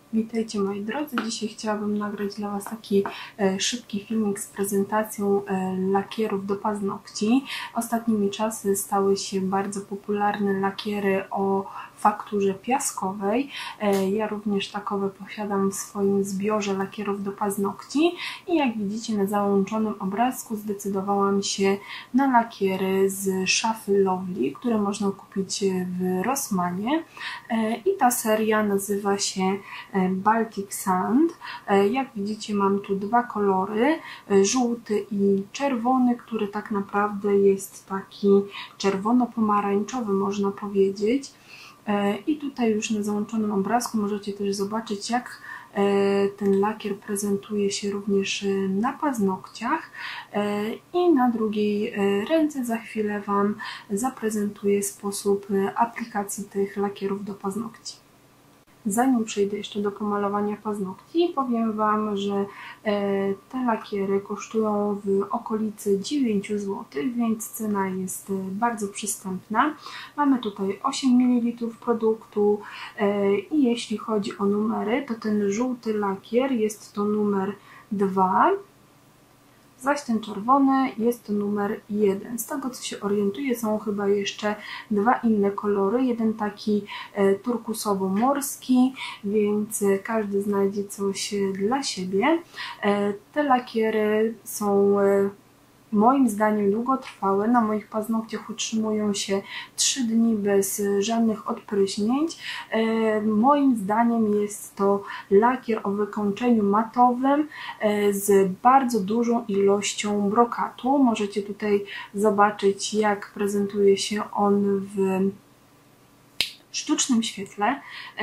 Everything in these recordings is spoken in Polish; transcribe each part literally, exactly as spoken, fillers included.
Witajcie moi drodzy, dzisiaj chciałabym nagrać dla Was taki e, szybki filmik z prezentacją e, lakierów do paznokci. Ostatnimi czasy stały się bardzo popularne lakiery o fakturze piaskowej. E, ja również takowe posiadam w swoim zbiorze lakierów do paznokci i jak widzicie na załączonym obrazku zdecydowałam się na lakiery z szafy Lovely, które można kupić w Rossmanie e, i ta seria nazywa się Baltic Sand. Jak widzicie, mam tu dwa kolory, żółty i czerwony, który tak naprawdę jest taki czerwono-pomarańczowy, można powiedzieć. I tutaj już na załączonym obrazku możecie też zobaczyć, jak ten lakier prezentuje się również na paznokciach i na drugiej ręce za chwilę Wam zaprezentuję sposób aplikacji tych lakierów do paznokci. Zanim przejdę jeszcze do pomalowania paznokci, powiem Wam, że te lakiery kosztują w okolicy dziewięć złotych, więc cena jest bardzo przystępna. Mamy tutaj osiem mililitrów produktu i jeśli chodzi o numery, to ten żółty lakier jest to numer dwa. Zaś ten czerwony jest to numer jeden. Z tego co się orientuję, są chyba jeszcze dwa inne kolory. Jeden taki turkusowo-morski, więc każdy znajdzie coś dla siebie. Te lakiery są moim zdaniem długotrwałe. Na moich paznokciach utrzymują się trzy dni bez żadnych odpryśnięć. Moim zdaniem jest to lakier o wykończeniu matowym z bardzo dużą ilością brokatu. Możecie tutaj zobaczyć, jak prezentuje się on w sztucznym świetle.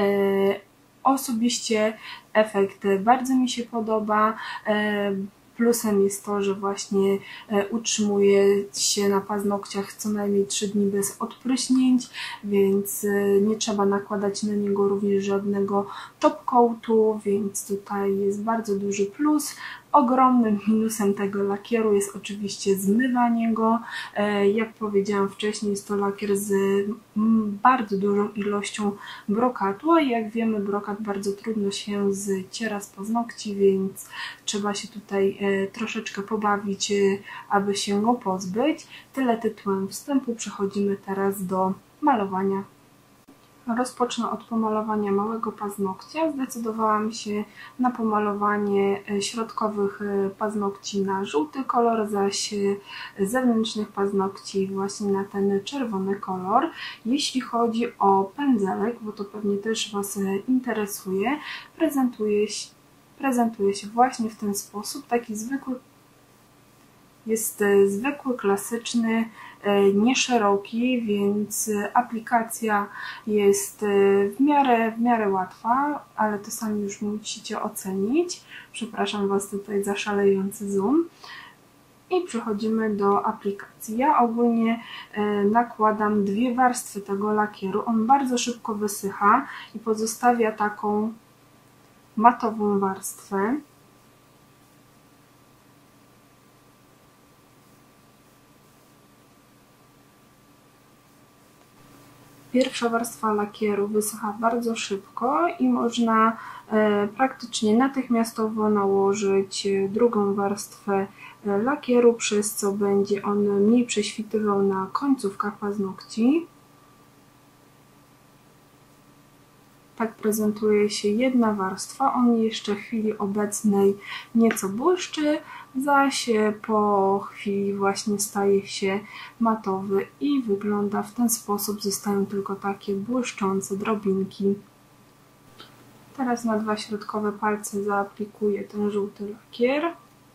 Osobiście efekt bardzo mi się podoba. Plusem jest to, że właśnie utrzymuje się na paznokciach co najmniej trzy dni bez odpryśnięć, więc nie trzeba nakładać na niego również żadnego top coatu, więc tutaj jest bardzo duży plus. Ogromnym minusem tego lakieru jest oczywiście zmywanie go. Jak powiedziałam wcześniej, jest to lakier z bardzo dużą ilością brokatu, a jak wiemy, brokat bardzo trudno się zciera z paznokci, więc trzeba się tutaj troszeczkę pobawić, aby się go pozbyć. Tyle tytułem wstępu, przechodzimy teraz do malowania. Rozpocznę od pomalowania małego paznokcia. Zdecydowałam się na pomalowanie środkowych paznokci na żółty kolor, zaś zewnętrznych paznokci właśnie na ten czerwony kolor. Jeśli chodzi o pędzelek, bo to pewnie też Was interesuje, prezentuje się, prezentuje się właśnie w ten sposób, taki zwykły. Jest zwykły, klasyczny, nieszeroki, więc aplikacja jest w miarę, w miarę łatwa, ale to sami już musicie ocenić. Przepraszam Was tutaj za szalejący zoom. I przechodzimy do aplikacji. Ja ogólnie nakładam dwie warstwy tego lakieru. On bardzo szybko wysycha i pozostawia taką matową warstwę. Pierwsza warstwa lakieru wysycha bardzo szybko i można e, praktycznie natychmiastowo nałożyć drugą warstwę lakieru, przez co będzie on mniej prześwitywał na końcówkach paznokci. Tak prezentuje się jedna warstwa, on jeszcze w chwili obecnej nieco błyszczy, zaś po chwili właśnie staje się matowy i wygląda w ten sposób, zostają tylko takie błyszczące drobinki. Teraz na dwa środkowe palce zaaplikuję ten żółty lakier.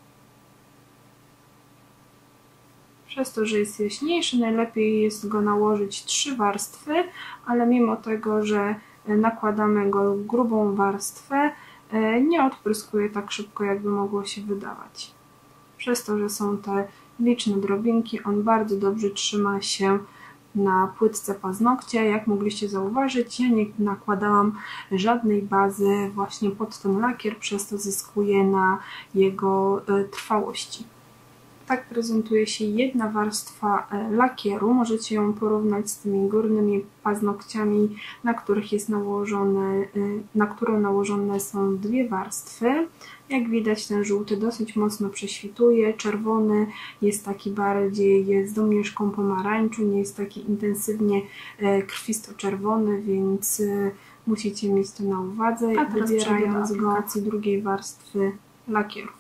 Przez to, że jest jaśniejszy, najlepiej jest go nałożyć trzy warstwy, ale mimo tego, że nakładamy go w grubą warstwę, nie odpryskuje tak szybko, jakby mogło się wydawać. Przez to, że są te liczne drobinki, on bardzo dobrze trzyma się na płytce paznokcia. Jak mogliście zauważyć, ja nie nakładałam żadnej bazy właśnie pod ten lakier, przez to zyskuje na jego trwałości. Tak prezentuje się jedna warstwa lakieru. Możecie ją porównać z tymi górnymi paznokciami, na których jest nałożone, na którą nałożone są dwie warstwy. Jak widać, ten żółty dosyć mocno prześwituje, czerwony jest taki bardziej z domieszką pomarańczu, nie jest taki intensywnie krwisto-czerwony, więc musicie mieć to na uwadze, wybierając go do aplikacji drugiej warstwy lakieru.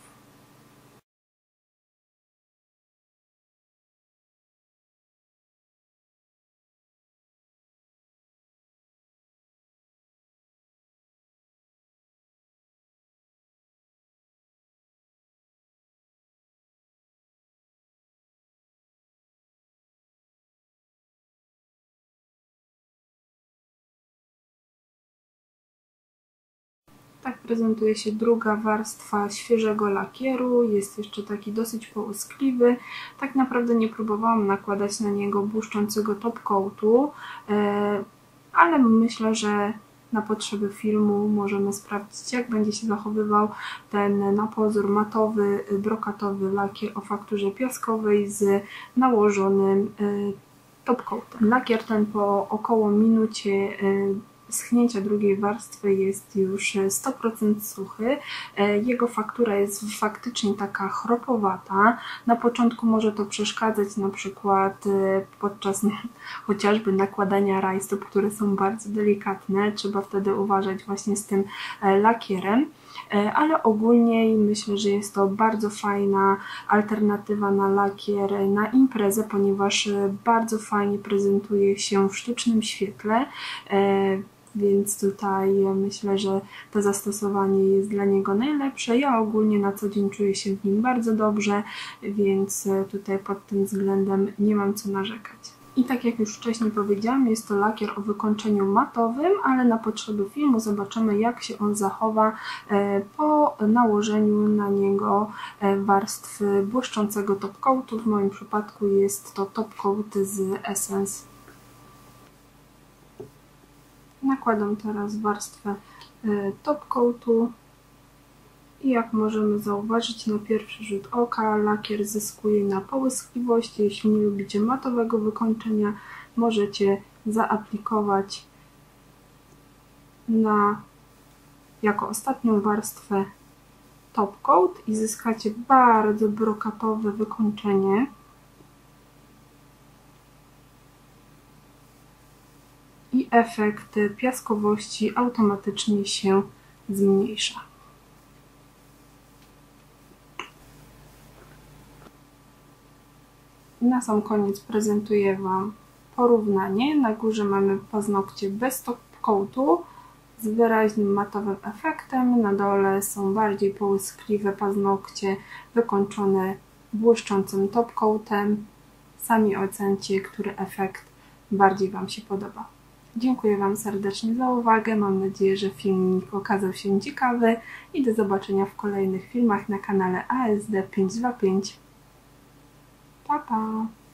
Tak prezentuje się druga warstwa świeżego lakieru. Jest jeszcze taki dosyć połyskliwy. Tak naprawdę nie próbowałam nakładać na niego błyszczącego top coatu, ale myślę, że na potrzeby filmu możemy sprawdzić, jak będzie się zachowywał ten na pozór matowy, brokatowy lakier o fakturze piaskowej z nałożonym top coatem. Lakier ten po około minucie schnięcia drugiej warstwy jest już sto procent suchy. Jego faktura jest faktycznie taka chropowata. Na początku może to przeszkadzać na przykład podczas chociażby nakładania rajstop, które są bardzo delikatne. Trzeba wtedy uważać właśnie z tym lakierem. Ale ogólnie myślę, że jest to bardzo fajna alternatywa na lakier na imprezę, ponieważ bardzo fajnie prezentuje się w sztucznym świetle. Więc tutaj myślę, że to zastosowanie jest dla niego najlepsze. Ja ogólnie na co dzień czuję się w nim bardzo dobrze, więc tutaj pod tym względem nie mam co narzekać. I tak jak już wcześniej powiedziałam, jest to lakier o wykończeniu matowym, ale na potrzeby filmu zobaczymy, jak się on zachowa po nałożeniu na niego warstwy błyszczącego top coatu. W moim przypadku jest to top coat z Essence. Nakładam teraz warstwę top coatu i jak możemy zauważyć na pierwszy rzut oka, lakier zyskuje na połyskliwości. Jeśli nie lubicie matowego wykończenia, możecie zaaplikować na jako ostatnią warstwę top coat i zyskacie bardzo brokatowe wykończenie. I efekt piaskowości automatycznie się zmniejsza. Na sam koniec prezentuję Wam porównanie. Na górze mamy paznokcie bez top coatu z wyraźnym matowym efektem. Na dole są bardziej połyskliwe paznokcie wykończone błyszczącym top coatem. Sami ocencie, który efekt bardziej Wam się podoba. Dziękuję Wam serdecznie za uwagę. Mam nadzieję, że filmik okazał się ciekawy i do zobaczenia w kolejnych filmach na kanale A S D pięćset dwadzieścia pięć. Pa, pa!